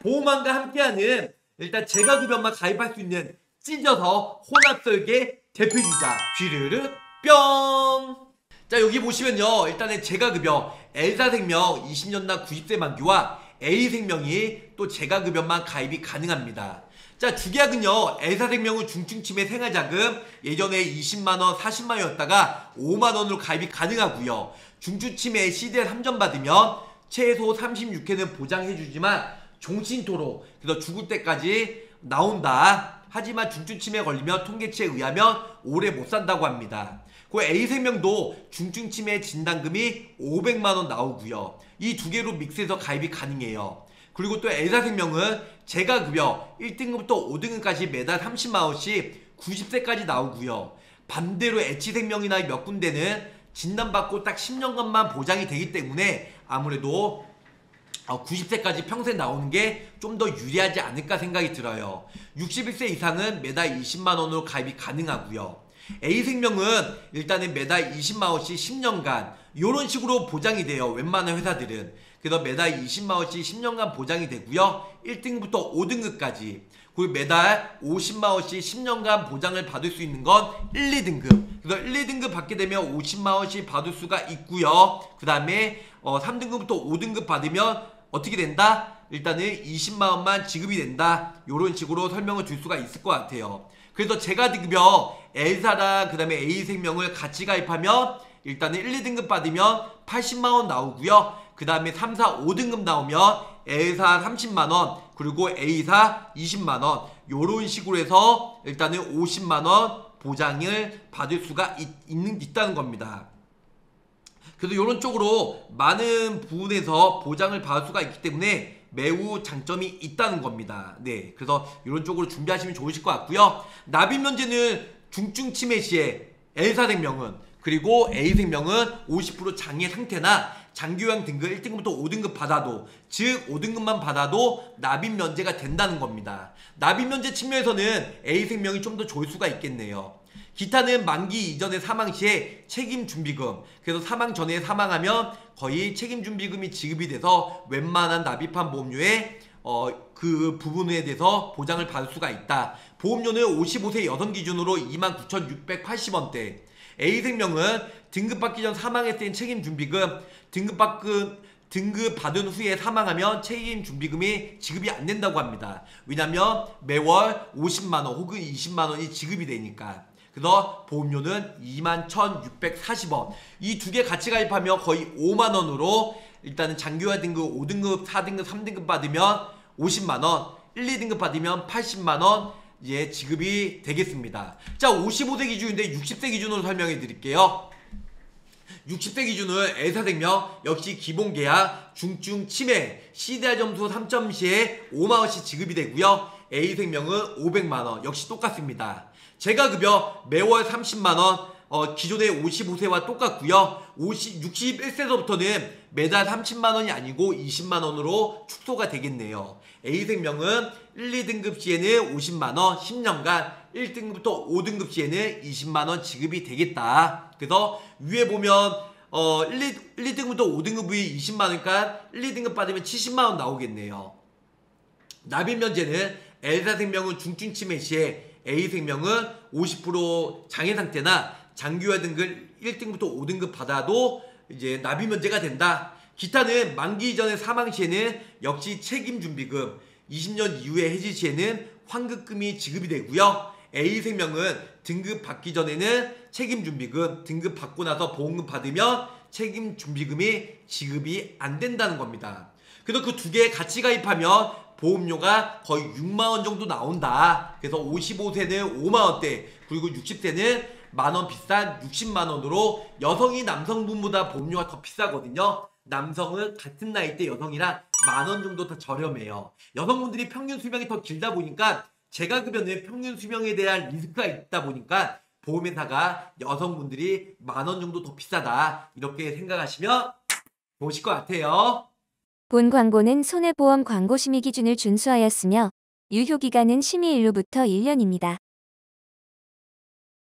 보험왕과 함께하는 일단 재가급여만 가입할 수 있는 찢어서 혼합설계 대표주자 쥐르르 뿅! 자, 여기 보시면요, 일단은 재가급여 L사생명 20년당 90세 만기와 A생명이 또 재가급여만 가입이 가능합니다. 자, 주계약은요, L사생명은 중증치매 생활자금 예전에 20만원, 40만원이었다가 5만원으로 가입이 가능하고요. 중증치매 CDL 3전 받으면 최소 36회는 보장해주지만 종신토로, 그래서 죽을 때까지 나온다. 하지만 중증치매에 걸리면 통계치에 의하면 오래 못 산다고 합니다. 그 A생명도 중증치매 진단금이 500만원 나오고요. 이 두 개로 믹스해서 가입이 가능해요. 그리고 또 L사생명은 재가급여 1등급부터 5등급까지 매달 30만원씩 90세까지 나오고요. 반대로 H생명이나 몇 군데는 진단받고 딱 10년간만 보장이 되기 때문에 아무래도 90세까지 평생 나오는 게 좀 더 유리하지 않을까 생각이 들어요. 61세 이상은 매달 20만원으로 가입이 가능하고요. A생명은 일단은 매달 20만원씩 10년간 이런 식으로 보장이 돼요. 웬만한 회사들은. 그래서 매달 20만원씩 10년간 보장이 되고요. 1등급부터 5등급까지. 그리고 매달 50만원씩 10년간 보장을 받을 수 있는 건 1, 2등급. 그래서 1, 2등급 받게 되면 50만원씩 받을 수가 있고요. 그 다음에 3등급부터 5등급 받으면 어떻게 된다? 일단은 20만원만 지급이 된다. 이런 식으로 설명을 줄 수가 있을 것 같아요. 그래서 재가급여 L사랑 그 다음에 A생명을 같이 가입하면 일단은 1, 2등급 받으면 80만원 나오고요. 그 다음에 3, 4, 5등급 나오면 L사 30만원 그리고 A사 20만원 요런 식으로 해서 일단은 50만원 보장을 받을 수가 있다는 겁니다. 그래서 이런 쪽으로 많은 부분에서 보장을 받을 수가 있기 때문에 매우 장점이 있다는 겁니다. 네, 그래서 이런 쪽으로 준비하시면 좋으실 것 같고요. 납입면제는 중증치매 시에 L사생명은 그리고 A생명은 50% 장애 상태나 장기요양 등급 1등급부터 5등급 받아도 즉 5등급만 받아도 납입면제가 된다는 겁니다. 납입면제 측면에서는 A생명이 좀 더 좋을 수가 있겠네요. 기타는 만기 이전에 사망 시에 책임준비금, 그래서 사망 전에 사망하면 거의 책임준비금이 지급이 돼서 웬만한 납입한 보험료에 그 부분에 대해서 보장을 받을 수가 있다. 보험료는 55세 여성 기준으로 29,680원대. A생명은 등급받기 전 사망했을 땐 책임준비금, 등급 받은 후에 사망하면 책임준비금이 지급이 안 된다고 합니다. 왜냐면 매월 50만원 혹은 20만원이 지급이 되니까. 그래서 보험료는 21,640원. 이 두 개 같이 가입하면 거의 5만원으로 일단은 장기요양 등급 5등급, 4등급, 3등급 받으면 50만원, 1, 2등급 받으면 80만원 예, 지급이 되겠습니다. 자, 55세 기준인데 60세 기준으로 설명해 드릴게요. 60세 기준은 L사생명 역시 기본계약 중증 치매 CDR 점수 3점 시에 5만원씩 지급이 되고요. A생명은 500만원 역시 똑같습니다. 재가급여 매월 30만원 기존의 55세와 똑같고요. 61세서부터는 매달 30만원이 아니고 20만원으로 축소가 되겠네요. A생명은 1, 2등급 시에는 50만원 10년간 1등급부터 5등급 시에는 20만원 지급이 되겠다. 그래서 위에 보면 1, 2등급부터 5등급이 20만원이니까 1, 2등급 받으면 70만원 나오겠네요. 납입면제는 L사생명은 중증치매 시에 A생명은 50% 장애상태나 장기요양 등급 1등급부터 5등급 받아도 이제 납입면제가 된다. 기타는 만기 이전에 사망 시에는 역시 책임준비금, 20년 이후에 해지 시에는 환급금이 지급이 되고요. A생명은 등급 받기 전에는 책임준비금, 등급 받고 나서 보험금 받으면 책임준비금이 지급이 안 된다는 겁니다. 그래서 그 두 개 같이 가입하면 보험료가 거의 6만원 정도 나온다. 그래서 55세는 5만원대, 그리고 60세는 만원 비싼 60만원으로 여성이 남성분보다 보험료가 더 비싸거든요. 남성은 같은 나이대 여성이랑 만원 정도 더 저렴해요. 여성분들이 평균 수명이 더 길다 보니까 재가급여는 평균 수명에 대한 리스크가 있다 보니까 보험회사가 여성분들이 만원 정도 더 비싸다 이렇게 생각하시면 좋으실 것 같아요. 본 광고는 손해보험 광고 심의 기준을 준수하였으며 유효기간은 심의 일로부터 1년입니다.